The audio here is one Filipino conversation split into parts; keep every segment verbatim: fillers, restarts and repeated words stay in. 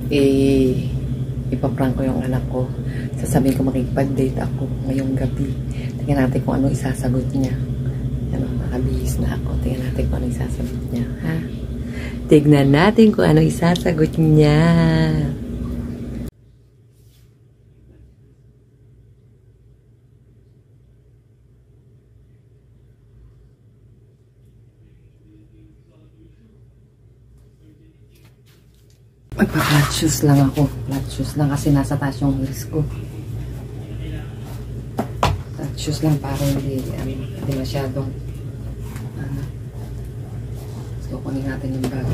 eh, ipaprank ko yung anak ko. Sasabihin ko makikipag-date ako ngayong gabi. Tingnan natin kung ano isasagot niya. Ano, nakabihis na ako. Tingnan natin kung ano isasagot niya. Ha? Tignan natin kung ano isasagot niya. Magpa-flat shoes lang ako. Flat shoes lang kasi nasa taas yung heels ko. Flat shoes lang para hindi, um, hindi masyadong uh, so, kunin natin yung bag.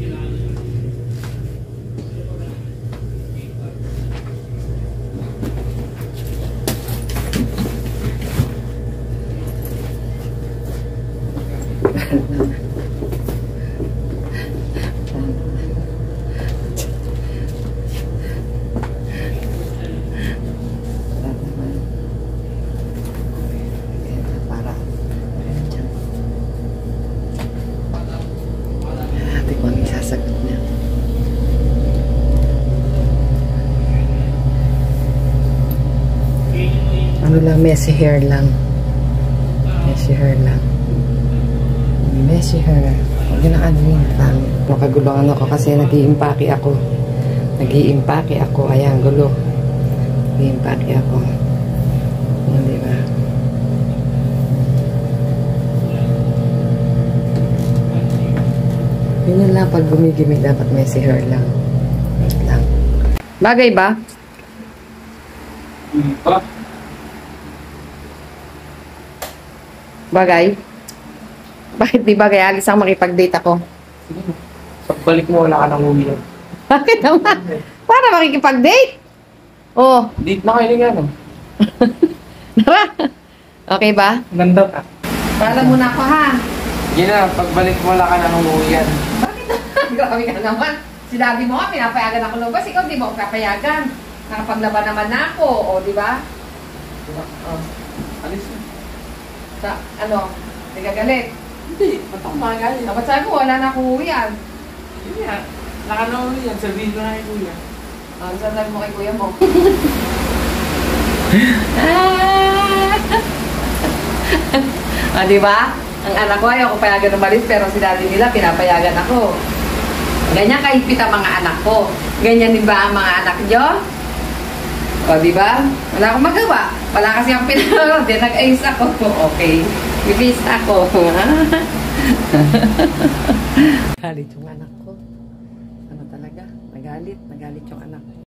Ano lang, messy hair lang. Messy hair lang. Messy hair. Huwag yun ang ano yun. Nakagulungan ako kasi nag-iimpake ako. Nag-iimpake ako. Ayan, gulo. Nag-iimpake ako. Ayan, diba? Yun lang, pag gumigimik dapat messy hair lang. lang. Bagay ba? Pa? Bagay? Bakit di bagay? Alis ang makipag-date ako. Pagbalik mo, wala ka nang umiyak. Bakit naman? Para makikipag-date? Oh. Date na kayo nga, no? Tara. Okay ba? Ganda ka. Pala muna ako, ha? Yun na, pagbalik mo, wala ka nang umuwian. Bakit naman? Grabe ka naman. Si daddy mo nga, pinapayagan ako lumabas. Ikaw, di mo ako papayagan. Nakapaglaban naman na ako. O, di ba? Oh. Alis na. Sa, ano? Hindi ka galit? Hindi, ba't ako makagalit? Dapat sabi mo, wala na akong uwian. Yun nga, wala ka nang umuwian. Sabihin ko na kay kuya. Ah, saan sabi mo kay kuya mo? Ah, di ba? Ang anak ko ayaw ko payagan umalis, pero si daddy nila pinapayagan ako. Ganyan kahigpit ang mga anak ko. Ganyan din ba ang mga anak nyo? O, di ba? Wala akong magawa. Wala kasi ang pinaro. Di, nag-ayos ako. Okay. Bibis ako. Galit yung anak ko. Ano talaga? Nagalit. Nagalit yung anak ko.